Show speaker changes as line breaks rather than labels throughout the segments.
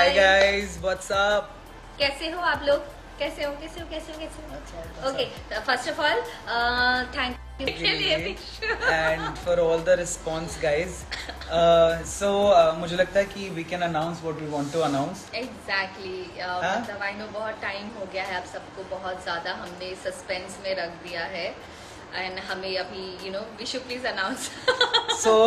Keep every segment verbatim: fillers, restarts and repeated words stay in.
Hi guys, what's up?
कैसे हो आप लोग? कैसे हो कैसे हो कैसे हो कैसे हो? Okay, first of all thank you के लिए
and for all the response guys. So मुझे लगता है कि we can announce what we want to announce.
Exactly, मतलब आई नो बहुत टाइम हो गया है, आप सबको बहुत ज्यादा हमने सस्पेंस में रख दिया है एंड हमें अभी you know Vishu please announce.
So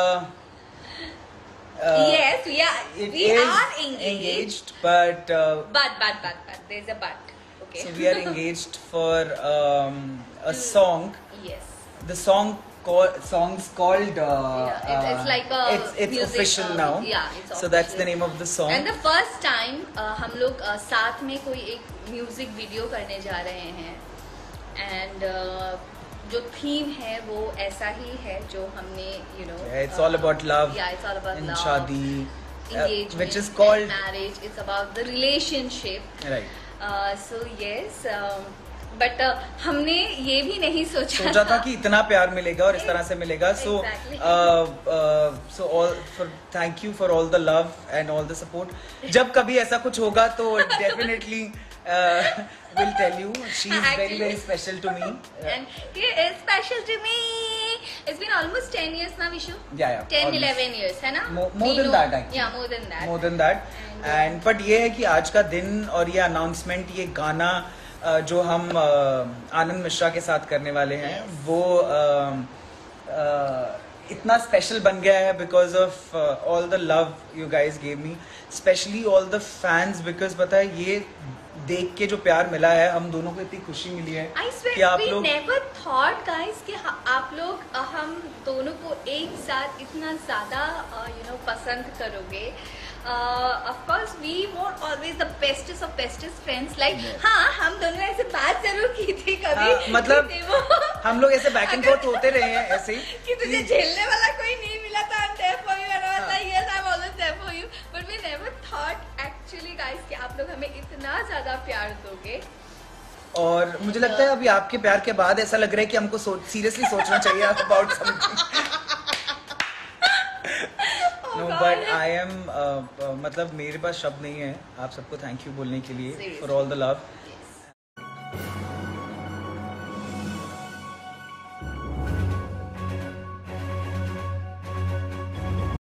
Uh, yes, we are. We are engaged.
engaged, but uh,
but but but but there's a but. Okay.
So we are engaged for um, a song.
Yes.
The song called songs called. Uh,
yeah, it's, it's like a.
It's it's
music,
official
uh,
now.
Yeah, it's official.
So that's the name of the song.
And the first time uh, हम लोग uh, साथ में कोई एक music video करने जा रहे हैं and uh, जो थीम है वो ऐसा ही है जो हमने you know
yeah, it's uh, all about love.
Yeah, it's all about
in
love.
शादी,
engagement,
uh, which is called
marriage. It's about the relationship.
Right.
Uh, so yes, um, but uh, हमने ये भी नहीं सोचा
सोचा था कि इतना प्यार मिलेगा और इस तरह से मिलेगा. So
exactly.
uh, uh, so all for thank you for all the love and all the support. जब कभी ऐसा कुछ होगा तो definitely uh, will tell you. She is very very special to me.
And he is special to me. It's been almost ten years now, Vishu.
Yeah, yeah.
ten,
almost.
eleven years, है ना?
More, more than that actually.
Yeah, more than that.
More than that. And, and but ये है कि आज का दिन और ये announcement, ये गाना uh, जो हम uh, आनंद मिश्रा के साथ करने वाले हैं, yes. वो uh, uh, इतना स्पेशल बन गया है because of uh, all the love you guys gave me, especially all the fans, because पता है ये देख के जो प्यार मिला है, हम दोनों को इतनी खुशी मिली है.
I swear,
कि आप
we
लोग
never thought guys कि आप लोग हम दोनों को एक साथ इतना ज्यादा you know पसंद करोगे. Uh, of course we were always the bestest of bestest friends. Like yes. हाँ, हम दोनों ऐसे बात जरूर की थी कभी.
हाँ, मतलब हम लोग ऐसे बैक एंड फोर्थ होते रहे हैं ऐसे
कि तुझे झेलने वाला कोई नहीं मिला था. I'm there for you and I was like yes, I'm always there for you. But we never thought actually guys कि आप लोग हमें इतना ज्यादा प्यार दोगे.
और मुझे लगता है अभी आपके प्यार के बाद ऐसा लग रहा है कि हमको सीरियसली सो, सोचना चाहिए about something. No, but I am uh, uh, मतलब मेरे पास शब्द नहीं है आप सबको थैंक यू बोलने के लिए for all the love.